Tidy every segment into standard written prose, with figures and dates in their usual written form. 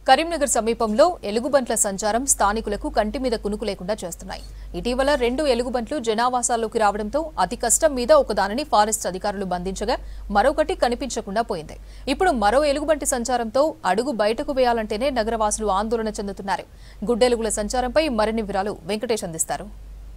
కరీంనగర్ సమీపంలో ఎలుగుబంట్ల సంచారం స్థానికులకు కంటి మీద కునుకు లేకుండా చేస్తున్నాయి. ఇటీవల 2 ఎలుగుబంట్లు జనావాసాల్లోకి రావడంతో అతి కష్టం మీద ఒకదానిని ఫారెస్ట్ అధికారులు బంధించగా మరొకటి కనిపించకుండా పోయింది. ఇప్పుడు మరో ఎలుగుబంటి సంచారంతో అడుగు బయటకు వేయాలంటేనే నగరవాసులు ఆందోళన చెందుతున్నారు. గుడ్డెలుగుల సంచారంపై మరిన్ని వివరాలు వెంకటేష్ అందిస్తారు.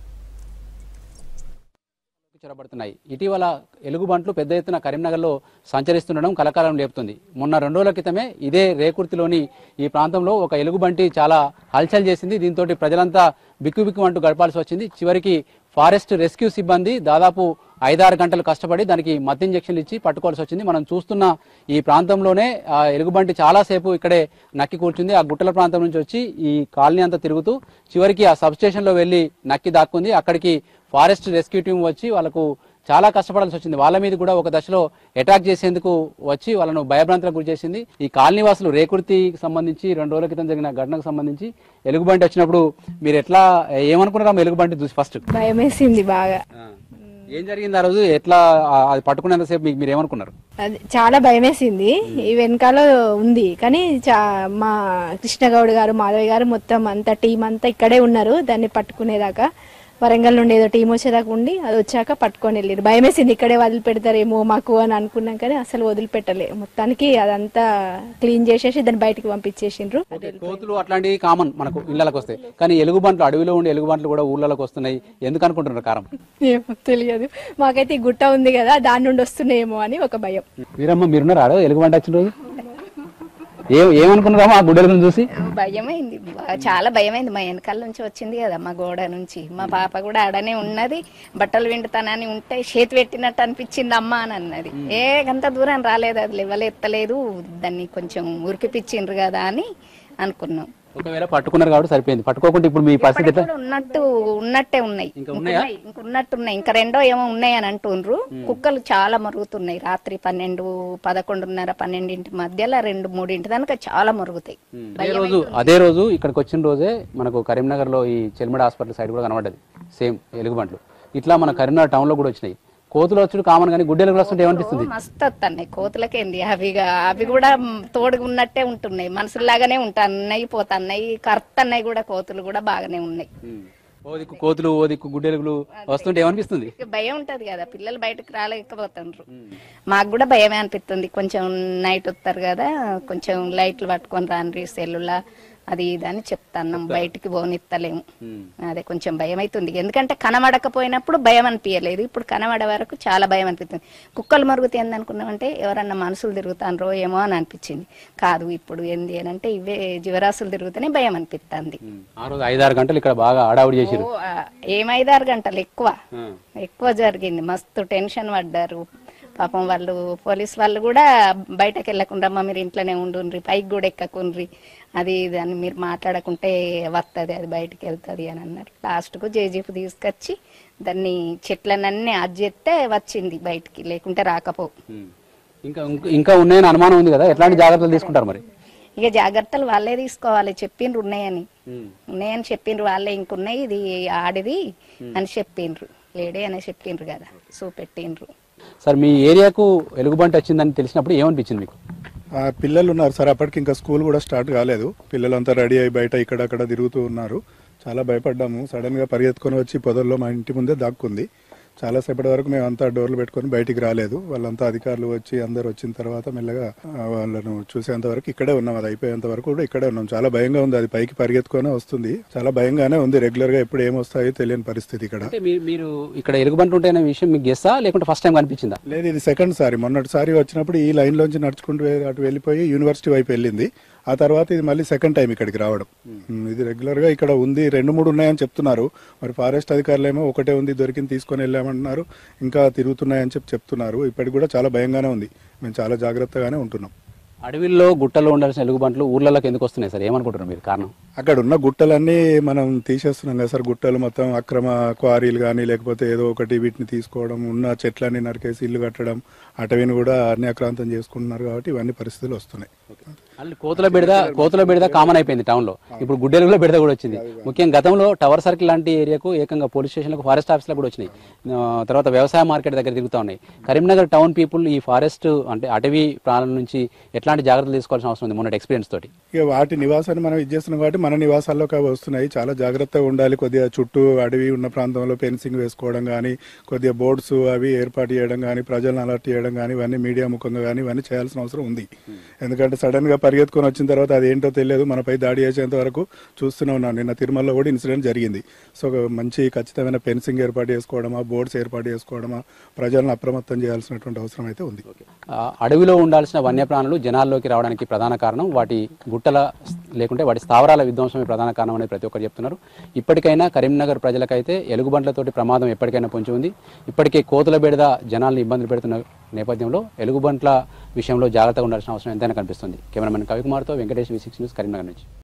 చొరబడుతున్నాయి. ఇటీవల ఎలుగుబంట్లు పెద్ద ఎత్తున కరీంనగర్లో సంచరిస్తుండడం కలకాలం లేపుతుంది. మొన్న 2 రోజుల క్రితమే ఇదే రేకుర్తిలోని ఈ ప్రాంతంలో ఒక ఎలుగుబంటి చాలా హల్చల్ చేసింది. దీంతో ప్రజలంతా బిక్కుబిక్కుమంటూ గడపాల్సి వచ్చింది. చివరికి ఫారెస్ట్ రెస్క్యూ సిబ్బంది దాదాపు 5-6 గంటలు కష్టపడి దానికి మత్తు ఇంజెక్షన్లు ఇచ్చి పట్టుకోవాల్సి వచ్చింది. మనం చూస్తున్న ఈ ప్రాంతంలోనే ఎలుగుబంటి చాలాసేపు ఇక్కడే నక్కి కూర్చుంది. ఆ గుట్టల ప్రాంతం నుంచి వచ్చి ఈ కాలనీ అంతా తిరుగుతూ చివరికి ఆ సబ్ స్టేషన్లో వెళ్లి నక్కి దాక్కుంది. అక్కడికి ఫారెస్ట్ రెస్క్యూ టీం వచ్చి వాళ్ళకు చాలా కష్టపడాల్సి వచ్చింది. వాళ్ళ మీద కూడా ఒక దశలో అటాక్ చేసేందుకు వచ్చి వాళ్ళను భయభ్రాంతులకు గురి చేసింది. ఈ కాలనీ వాసులు రేకుర్తికి సంబంధించి 2 రోజుల క్రితం జరిగిన ఘటనకు సంబంధించి ఎలుగుబంటి వచ్చినప్పుడు మీరు ఎట్లా ఏమనుకున్నారా? ఎలుగుబంటి చూసి ఫస్ట్ భయం వేసింది బాగా. ఏం జరిగింది ఆ రోజు? ఎట్లా అది పట్టుకునేంతసేపు మీరు ఏమనుకున్నారు? చాలా భయం వేసింది. ఈ వెనకాల ఉంది కానీ మా కృష్ణగౌడ్ గారు, మాధవి గారు మొత్తం అంతా టీం అంతా ఇక్కడే ఉన్నారు. దాన్ని పట్టుకునేదాకా వరంగల్ నుండి ఏదో టీం వచ్చేదాకా ఉండి అది వచ్చాక పట్టుకొని వెళ్ళారు. భయం వేసింది, ఇక్కడే వదిలిపెడతారేమో మాకు అని అనుకున్నాం కానీ అసలు వదిలిపెట్టలే. మొత్తానికి అదంతా క్లీన్ చేసేసి దాన్ని బయటకు పంపించేసిండ్రు. కోతులు అట్లాంటివి కామన్ మనకు ఇళ్లకి వస్తాయి, కానీ ఎలుగుబంట్లు అడవిలో ఉండే ఎలుగుబంట్లు కూడా ఊళ్ళకి వస్తున్నాయి. ఎందుకు అనుకుంటున్నారు కారణం? ఏమో తెలియదు. మాకైతే ఈ గుట్ట ఉంది కదా, దాని నుండి వస్తున్నాయేమో అని ఒక భయం. వీరమ్మ మీరున్నారా ఎలుగుబంటి వచ్చిన రోజు? ఏమనుకున్నారా ఆ గుడ్డెలను చూసి? భయమైంది, చాలా భయమైంది. మా వెనకాల నుంచి వచ్చింది కదా, మా గోడ నుంచి. మా పాప కూడా ఆడనే ఉన్నది. బట్టలు విండుతానని ఉంటే చేతి పెట్టినట్టు అనిపించింది అమ్మ అని అన్నది. గంత దూరం రాలేదు, అది లెవలెత్తలేదు, దాన్ని కొంచెం ఉరికిపిచ్చిండ్రు కదా అని అనుకున్నాం. ఒకవేళ పట్టుకున్నారు కాబట్టి సరిపోయింది. పట్టుకోకుండా ఇప్పుడు మీ పరిస్థితి ఉన్నట్టే ఉన్నాయి, ఇంకున్నట్టున్నాయి. ఇంకా 2 ఏమో ఉన్నాయి అని అంటుండ్రు. కుక్కలు చాలా మరుగుతున్నాయి. రాత్రి 12, 11:30, 12 మధ్యలో 2-3 దాకా చాలా మరుగుతాయి. అదే రోజు ఇక్కడికి వచ్చిన రోజే మనకు కరీంనగర్ లో ఈ చెల్మడ హాస్పిటల్ సైడ్ కూడా కనబడ్డది సేమ్ ఎలుగుబంట్లు. ఇట్లా మన కరీంనగర్ టౌన్ లో కూడా వచ్చినాయి. కోతులు వచ్చుడు కామన్, కానీ గుడ్డెలు వస్తుంటే ఏమనిపిస్తుంది? మస్తు వస్తున్నాయి కోతులకేంది, అవి కూడా తోడుగా ఉన్నట్టే ఉంటున్నాయి. మనుషుల్లాగానే ఉంటాయి, పోతున్నాయి, కరుతున్నాయి కూడా. కోతులు కూడా బాగానే ఉన్నాయి. ఓ దిక్కు కోతులు, ఓ దిక్కు గుడ్డెలుగులు వస్తుంటే ఏమనిపిస్తుంది? భయం ఉంటది కదా, పిల్లలు బయటకు రాలేకపోతుండ్రు. మాకు కూడా భయమే అనిపిస్తుంది. కొంచెం నైట్ వస్తారు కదా, కొంచెం లైట్లు పట్టుకొని రాండ్రి, సెల్లులా అది ఇదని చెప్తాను. బయటికి పోనిత్తలేము. అదే కొంచెం భయం అవుతుంది. ఎందుకంటే కనబడకపోయినప్పుడు భయం అనిపించలేదు, ఇప్పుడు కనబడే వరకు చాలా భయం అనిపిస్తుంది. కుక్కలు మరుగుతాయి అనుకున్నామంటే ఎవరన్నా మనుషులు తిరుగుతాన్రో ఏమో అని అనిపించింది. కాదు, ఇప్పుడు ఏంది అని అంటే ఇవే జీవరాశులు తిరుగుతూనే భయం అనిపిస్తుంది. 5-6 గంటలు ఇక్కడ బాగా ఆడావుడి చేశారు. ఏం 5-6 గంటలు ఎక్కువ జరిగింది. మస్తు టెన్షన్ పడ్డారు పాపం వాళ్ళు. పోలీస్ వాళ్ళు కూడా బయటకు వెళ్ళకుండా మీరు ఇంట్లోనే ఉండుండ్రి, పైకి కూడా ఎక్కకుండ్రి, అది దాన్ని మీరు మాట్లాడకుంటే వస్తుంది, అది బయటకు వెళ్తుంది అని అన్నారు. లాస్ట్కు జేజీపీ తీసుకొచ్చి దాన్ని చెట్లనన్నీ చేస్తే వచ్చింది బయటికి, లేకుంటే రాకపో. ఇంకా ఉన్నాయని అనుమానం ఉంది కదా, ఎట్లాంటి జాగ్రత్తలు తీసుకుంటారు మరి? ఇక జాగ్రత్తలు వాళ్ళే తీసుకోవాలి. చెప్పిండ్రు ఉన్నాయని చెప్పిండ్రు వాళ్ళే. ఇంకున్నాయి, ఇది ఆడిది అని చెప్పిండ్రు, లేడే అని చెప్పిండ్రు కదా, చూపెట్టిండ్రు. సార్, మీ ఏరియాకు ఎలుగుబంటి వచ్చిందని తెలిసినప్పుడు ఏమనిపించింది మీకు? పిల్లలు ఉన్నారు సార్, అప్పటికి ఇంకా స్కూల్ కూడా స్టార్ట్ కాలేదు. పిల్లలంతా రెడీ అయ్యి బయట ఇక్కడక్కడ తిరుగుతూ ఉన్నారు. చాలా భయపడ్డాము. సడన్ గా పరిగెత్తుకొని వచ్చి పొదల్లో మా ఇంటి ముందే దాక్కుంది. చాలాసేపటి వరకు మేము అంతా డోర్లు పెట్టుకొని బయటికి రాలేదు. వాళ్ళంతా అధికారులు వచ్చి అందరు వచ్చిన తర్వాత మెల్లగా వాళ్ళను చూసేంత వరకు ఇక్కడే ఉన్నాం. అది అయిపోయేంత వరకు కూడా ఇక్కడే ఉన్నాం. చాలా భయంగా ఉంది. అది పైకి పరిగెత్తుకొని వస్తుంది. చాలా భయంగానే ఉంది. రెగ్యులర్ గా ఎప్పుడు ఏమొస్తాయో తెలియని పరిస్థితి ఇక్కడ. మీరు ఇక్కడ ఎలుగుబంటి ఉంటే విషయం మీకు గెస్సా, లేకుంటే ఫస్ట్ టైం కనిపించిందా? లేదు, ఇది సెకండ్ సారి. మొన్నటిసారి వచ్చినప్పుడు ఈ లైన్ లోంచి నడుచుకుంటూ అటు వెళ్ళిపోయి యూనివర్సిటీ వైపు వెళ్ళింది. ఆ తర్వాత ఇది మళ్ళీ సెకండ్ టైం ఇక్కడికి రావడం. ఇది రెగ్యులర్ గా ఇక్కడ ఉంది. 2-3 ఉన్నాయని చెప్తున్నారు. మరి ఫారెస్ట్ అధికారులు ఏమో ఒకటే ఉంది, దొరికింది తీసుకొని వెళ్ళామంటున్నారు. ఇంకా తిరుగుతున్నాయని చెప్తున్నారు. ఇప్పటికి కూడా చాలా భయంగానే ఉంది. మేము చాలా జాగ్రత్తగానే ఉంటున్నాం. అడవిల్లో గుట్టల్లో ఉండాల్సిన ఎలుగుబంట్లు ఊర్లలోకి ఎందుకు వస్తున్నాయి సార్? ఏమనుకుంటున్నారు మీరు కారణం? అక్కడ ఉన్న గుట్టలన్నీ మనం తీసేస్తున్నాం కదా సార్. గుట్టలు మొత్తం అక్రమ క్వారీలు కానీ లేకపోతే ఏదో ఒకటి వీటిని తీసుకోవడం, ఉన్న చెట్లన్నీ నరికేసి ఇల్లు కట్టడం, అటవీని కూడా అన్యాక్రాంతం చేసుకుంటున్నారు. కాబట్టి ఇవన్నీ పరిస్థితులు వస్తున్నాయి. కోతుల బెడద కామన్ అయిపోయింది టౌన్ లో. ఇప్పుడు గుడ్డెలుగులో బెడద కూడా వచ్చింది. ముఖ్యంగా గతంలో టవర్ సర్కిల్ లాంటి ఏరియాకు ఏకంగా పోలీస్ స్టేషన్లకు, ఫారెస్ట్ ఆఫీసులకు కూడా వచ్చినాయి. తర్వాత వ్యవసాయ మార్కెట్ దగ్గర తిరుగుతూ ఉన్నాయి. కరీంనగర్ టౌన్ పీపుల్ ఈ ఫారెస్ట్ అంటే అటవీ ప్రాణాల నుంచి ఎట్లా ఎట్లాంటి జాగ్రత్తలు తీసుకోవాల్సిన అవసరం ఉంది మొన్నటి ఎక్స్పీరియన్స్ తోటి? ఇక వాటి నివాసాన్ని మనం ఇచ్చేస్తున్నాం కాబట్టి మన నివాసాల్లోకి అవి వస్తున్నాయి. చాలా జాగ్రత్తగా ఉండాలి. కొద్దిగా చుట్టూ అడవి ఉన్న ప్రాంతంలో ఫెన్సింగ్ వేసుకోవడం కానీ, కొద్దిగా బోర్డ్స్ అవి ఏర్పాటు చేయడం కానీ, ప్రజలను అలర్ట్ చేయడం కానీ, ఇవన్నీ మీడియా ముఖంగా కానీ ఇవన్నీ చేయాల్సిన అవసరం ఉంది. ఎందుకంటే సడన్ గా పరిగెత్తుకొని వచ్చిన తర్వాత అది ఏంటో తెలియదు, మనపై దాడి చేసేంత వరకు చూస్తూనే ఉన్నాం. నిన్న తిరుమలలో కూడా ఇన్సిడెంట్ జరిగింది. సో మంచి ఖచ్చితమైన ఫెన్సింగ్ ఏర్పాటు చేసుకోవడమా, బోర్డ్స్ ఏర్పాటు చేసుకోవడమా, ప్రజలను అప్రమత్తం చేయాల్సినటువంటి అవసరం అయితే ఉంది. అడవిలో ఉండాల్సిన వన్యప్రాణులు జనాల్లోకి రావడానికి ప్రధాన కారణం వాటి గుట్టల లేకుంటే వాటి స్థావరాల విధ్వంసమే ప్రధాన కారణం అనేది ప్రతి ఒక్కరు చెప్తున్నారు. ఇప్పటికైనా కరీంనగర్ ప్రజలకైతే ఎలుగుబంట్లతోటి ప్రమాదం ఎప్పటికైనా పొంచి ఉంది. ఇప్పటికే కోతుల బెడద జనాల్ని ఇబ్బందులు పెడుతున్న నేపథ్యంలో ఎలుగుబంట్ల విషయంలో జాగ్రత్తగా ఉండాల్సిన అవసరం ఎంతైనా కనిపిస్తుంది. కెమెరామెన్ కవికుమార్తో వెంకటేష్, V6 న్యూస్, కరీంనగర్ నుంచి.